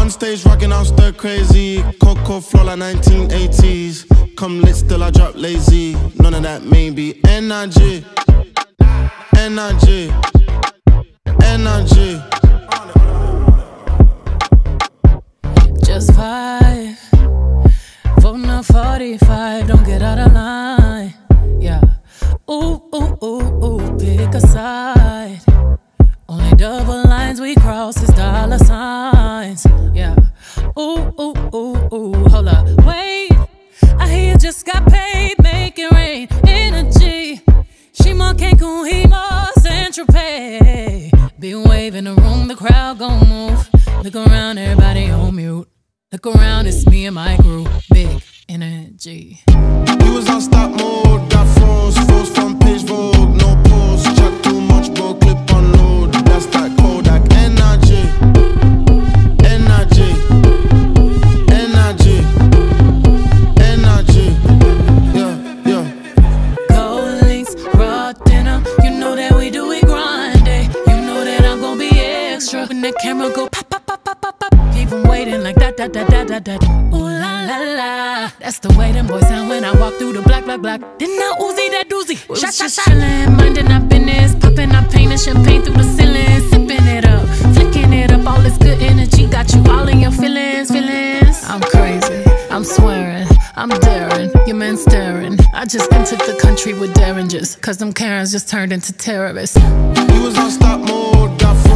On stage rocking, I'm stir crazy. Coco flow like 1980s. Come lit, still I drop lazy. None of that maybe. Energy, energy, energy. Just vibe. Voting on 45, don't get out of line. Yeah. Ooh, ooh, ooh, ooh, pick a side. Only double lines we cross is dollar signs. Yeah. Ooh, ooh, ooh, ooh, hold up, wait. I hear you just got paid, make it rain. Energy. She more Cancún, he more Saint-Tropez. Big wave in the room, the crowd gon' move. Look around, everybody on mute. Look around, it's me and my crew. Big energy. We was on stop mode, got froze front page Vogue, no pause. Chat too much, bro, clip unload. That's that Kodak energy, energy, energy, energy. Yeah, yeah. Gold links, raw denim. You know that we do it grande. You know that I'm gon' be extra. When the camera go pop, pop, pop, pop, pop, pop. Keep 'em waiting like that, that, that, that, that, that. Ooh la la la. That's the way them boys sound when I walk through the block, block, block. Then I Uzi that doozy. Shot, shot, shot. Chillin', minding our business. Popping our paint and champagne through the ceiling. Sipping it up, flicking it up. All this good energy got you all in your feelings, feelings. I'm crazy, I'm swearing, I'm daring. Your man staring. I just entered the country with derringers. Cause them Karens just turned into terrorists. We was on stop mode, got